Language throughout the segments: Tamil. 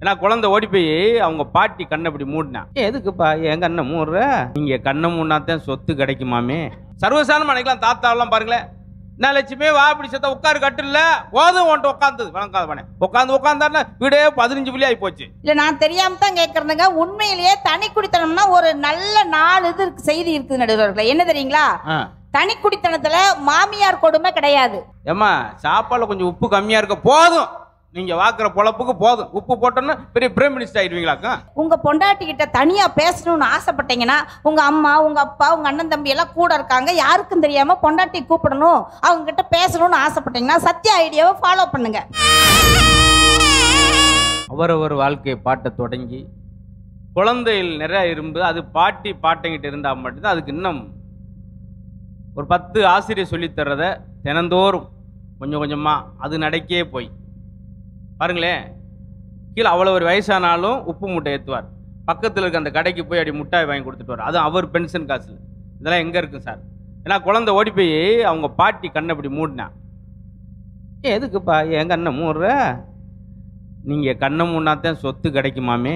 ஏன்னா குழந்தை ஓடி போய் அவங்க பாட்டி கண்ணை அப்படி மூடினா, எதுக்குப்பா என் கண்ணை மூடுற, நீங்க கண்ணை மூடினாத்தான் சொத்து கிடைக்குமாமே. சர்வசாதாரணமா நினைக்கலாம். தாத்தாவெல்லாம் பாருங்களேன், என்ன லட்சுமி வா இப்படி செத்த உட்காரு கட்டுல போதும் உன்ட்டு உட்காந்தது வணங்காதவனே உட்காந்தாருன்னா வீடே 15 புள்ளி ஆகி போச்சு. இல்ல நான் தெரியாம தான் கேட்கறதுங்க. உண்மையிலேயே தனி குடித்தனம்னா ஒரு நல்ல 4 இது செய்தி இருக்குது நடுவர்களே. என்ன தெரியுங்களா? தனி குடித்தனத்துல மாமியார் கொடுமை கிடையாது. ஏமா சாப்பாடுல கொஞ்சம் உப்பு கம்மியா இருக்க போதும், நீங்க வாக்குற பொழப்புக்கு போதும், உப்பு போட்டோன்னா பெரிய பிரைம் மினிஸ்டர் ஆயிடுவீங்களாக்கா. உங்க பொண்டாட்டி கிட்ட தனியா பேசணும்னு ஆசைப்பட்டீங்கன்னா உங்க அம்மா உங்க அப்பா உங்க அண்ணன் தம்பி எல்லாம் கூட இருக்காங்க, யாருக்கும் தெரியாம பொண்டாட்டி கூப்பிடணும் அவங்க கிட்ட பேசணும்னு ஆசைப்பட்டீங்கன்னா சத்யா ஐடியாவை ஃபாலோ பண்ணுங்க. அவரவர் வாழ்க்கையை பாட்டை தொடங்கி குழந்தைகள் நிறைய இருந்து அது பாட்டி பாட்டங்கிட்ட இருந்தால் மட்டும்தான் அதுக்கு இன்னும் ஒரு 10 ஆசிரியர் சொல்லித்தர்றத தினந்தோறும் கொஞ்சம் கொஞ்சமாக அது நடக்கே போய் பாருங்களேன். கீழே அவ்வளோ ஒரு வயசானாலும் உப்பு மூட்டை ஏற்றுவார், பக்கத்தில் இருக்க அந்த கடைக்கு போய் அப்படி முட்டாய் வாங்கி கொடுத்துட்டு வர, அது அவர் பென்ஷன் காசில். இதெல்லாம் எங்கே இருக்கும் சார்? ஏன்னா குழந்தை ஓடி போய் அவங்க பாட்டி கண்ணை அப்படி மூடினா, எதுக்குப்பா என் கண்ணை மூடுற, நீங்கள் கண்ணை மூடினாத்தான் சொத்து கிடைக்குமாமே.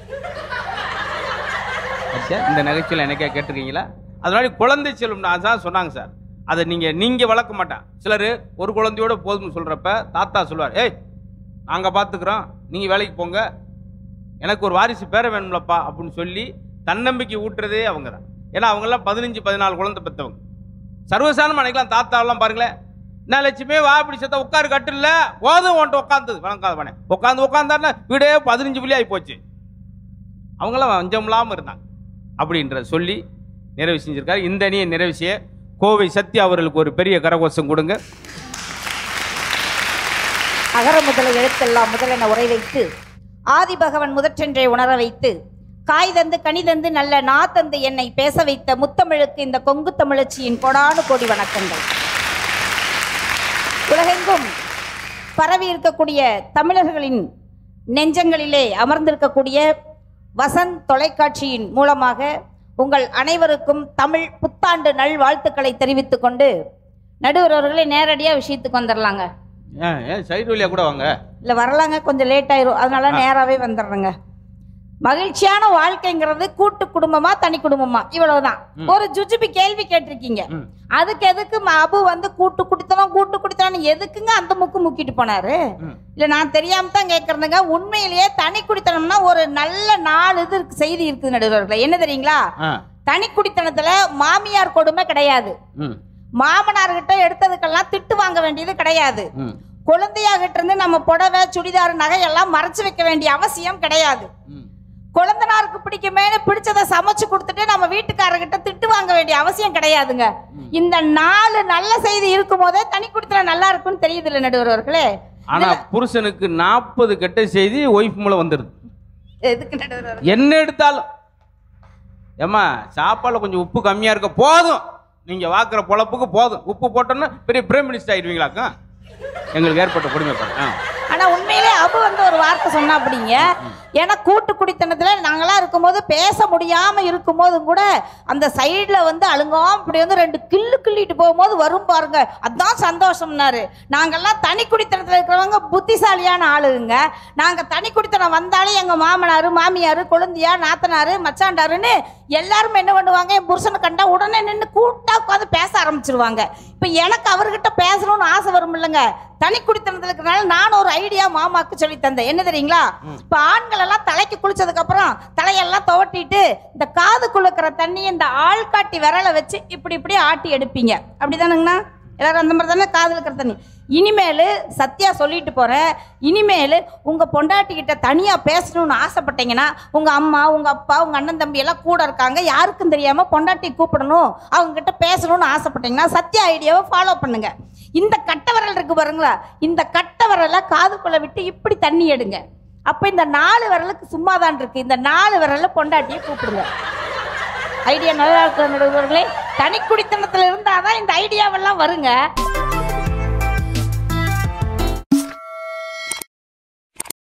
இந்த நகைச்சுவையில் எனக்கே கேட்டிருக்கீங்களா? அதனால குழந்தை செல்வம் அதான் சொன்னாங்க சார். அதை நீங்கள் வளர்க்க மாட்டான். சிலர் ஒரு குழந்தையோட போதும்னு சொல்கிறப்ப தாத்தா சொல்லுவார், ஏய் நாங்கள் பார்த்துக்குறோம் நீங்கள் வேலைக்கு போங்க, எனக்கு ஒரு வாரிசு பேர வேணும்லப்பா அப்படின்னு சொல்லி தன்னம்பிக்கை ஊட்டுறதே அவங்க தான். ஏன்னா அவங்கெல்லாம் 15-14 குழந்தை பெற்றவங்க. சர்வசாதாரணமாக நினைக்கலாம். தாத்தாவெல்லாம் பாருங்களேன், என்ன லட்சுமி வா இப்படி செத்த உட்காரு கட்டுல போதும் உன்ட்டு உட்காந்தது வணங்காதவனே உட்காந்தாருன்னா வீடே 15 புள்ளி ஆகி போச்சு. அவங்களாம் வஞ்சம் இல்லாமல் இருந்தாங்க அப்படின்ற சொல்லி நிறைவு செஞ்சிருக்காரு. இந்த அணியை நிறைவு செய்ய கோவை சத்யா அவர்களுக்கு ஒரு பெரிய கரகோஷம் கொடுங்க. அகர முதல எழுத்தெல்லாம் முதலென உரை வைத்து ஆதி பகவன் முதற்றென்றை உணர வைத்து காய் தந்து கனி தந்து நல்ல நா தந்து என்னை பேச வைத்த முத்தமிழுக்கு இந்த கொங்கு தமிழச்சியின் கொடானு கோடி வணக்கங்கள். உலகெங்கும் பரவி இருக்கக்கூடிய தமிழர்களின் நெஞ்சங்களிலே அமர்ந்திருக்கக்கூடிய வசந்த் தொலைக்காட்சியின் மூலமாக உங்கள் அனைவருக்கும் தமிழ் புத்தாண்டு நல் வாழ்த்துக்களை தெரிவித்துக் கொண்டு நடுவர் அவர்களே நேரடியாக விஷயத்துக்கு வந்துடலாங்க. சைடு வழியா கூட வாங்க. இல்லை வரலாங்க, கொஞ்சம் லேட் ஆயிரும், அதனால நேராகவே வந்துடுறேங்க. மகிழ்ச்சியான வாழ்க்கைங்கிறது கூட்டு குடும்பமா தனி குடும்பமா இவ்வளவுதான். ஒரு ஜுஜுபி கேள்வி கேட்டிருக்கீங்க, அதுக்கு எதுக்கு அபு வந்து கூட்டு குடித்தனம் எதுக்குங்க அந்த முக்கு முக்கிட்டு போனாரு? இல்ல நான் தெரியாம தான் கேட்கறதுங்க. உண்மையிலேயே தனி குடித்தனம்னா ஒரு நல்ல 4 இது செய்தி இருக்குது நடுவர்களே. என்ன தெரியுங்களா? தனி குடித்தனத்துல மாமியார் கொடுமை கிடையாது, மாமனார்கிட்ட எடுத்ததுக்கெல்லாம் திட்டு வாங்க வேண்டியது கிடையாது, குழந்தையாகிட்ட இருந்து நம்ம புடவை சுடிதார் நகை எல்லாம் மறைச்சு வைக்க வேண்டிய அவசியம் கிடையாது, குழந்தனாருக்கு பிடிச்சதை சமைச்சு கொடுத்துட்டு நம்ம வீட்டுக்காரர்கிட்ட திட்டு வாங்க வேண்டிய அவசியம் கிடையாதுங்க. இந்த 4 நல்ல செய்தி இருக்கும் போதே தனி குடித்தனம் நல்லா இருக்குன்னு தெரியுது இல்ல நடுவர்களே? ஆனா புருஷனுக்கு 40 கெட்ட செய்தி ஒய்ஃப் மூலம் வந்துருது. எதுக்கு நடுவர்? என்ன எடுத்தாலும் ஏமா சாப்பாடுல கொஞ்சம் உப்பு கம்மியா இருக்க போதும், நீங்க வாக்குற பொழப்புக்கு போதும், உப்பு போட்டோன்னா பெரிய பிரைம் மினிஸ்டர் ஆயிடுவீங்களாக்கா. எங்களுக்கு ஏற்பட்ட கொடுமை பண்ண. ஆனா உண்மையிலே அபு வந்து ஒரு வார்த்தை சொன்னா அப்படிங்க. ஏன்னா கூட்டு குடித்தனத்துல நாங்களாம் இருக்கும்போது பேச முடியாம இருக்கும்போதும் கூட அந்த சைட்ல வந்து அழுங்காம இப்படி வந்து 2 கிள்ளிட்டு போகும்போது வரும் பாருங்க, அதான் சந்தோஷம்னாரு. நாங்கெல்லாம் தனி குடித்தனத்துல இருக்கிறவங்க புத்திசாலியான ஆளுங்க. நாங்க தனி குடித்தனம் வந்தாலும் எங்க மாமனாரு மாமியாரு கொழுந்தியா நாத்தனாரு மச்சாண்டாருன்னு எல்லாருமே என்ன பண்ணுவாங்க, என் புருஷனை கண்டா உடனே நின்று கூட்டா உட்காந்து பேச ஆரம்பிச்சிருவாங்க. இப்ப எனக்கு அவர்கிட்ட பேசணும்னு ஆசை வரும் இல்லைங்க. தனி குடித்தனத்துல இருக்கிறனால நான் ஒரு ஐடியா மாமாக்கு சொல்லி தந்தேன். என்ன தெரியுங்களா? இப்ப ஆண்கள் எல்லாம் தலைக்கு குளிச்சதுக்கு அப்புறம் தலையெல்லாம் துவட்டிட்டு இந்த காதுக்குள்ள இருக்கிற தண்ணி இந்த ஆள்காட்டி விரலை வச்சு இப்படி இப்படி ஆட்டி எடுப்பீங்க, அப்படிதானுங்கண்ணா? எல்லாரும் அந்த மாதிரி தானே காதுல இருக்கிற தண்ணி. இனிமேல் சத்யா சொல்லிட்டு போறேன், இனிமேல் உங்க பொண்டாட்டிக்கிட்ட தனியா பேசணும்னு ஆசைப்பட்டீங்கன்னா உங்க அம்மா உங்க அப்பா உங்க அண்ணன் தம்பி எல்லாம் கூட இருக்காங்க, யாருக்கும் தெரியாம பொண்டாட்டி கூப்பிடணும் அவங்க கிட்ட பேசணும்னு ஆசைப்பட்டீங்கன்னா சத்யா ஐடியாவை ஃபாலோ பண்ணுங்க. இந்த கட்டை விரல் இருக்கு பாருங்களா, இந்த கட்டை விரலை காதுக்குள்ள விட்டு இப்படி தண்ணி எடுங்க. அப்ப இந்த 4 விரலுக்கு சும்மா தான் இருக்கு, இந்த 4 விரல்ல பொண்டாட்டியை கூப்பிடுங்க. ஐடியா நல்லா இருக்கிறவர்களே, தனி குடித்தனத்துல இருந்தாதான் இந்த ஐடியாவெல்லாம் வருங்க.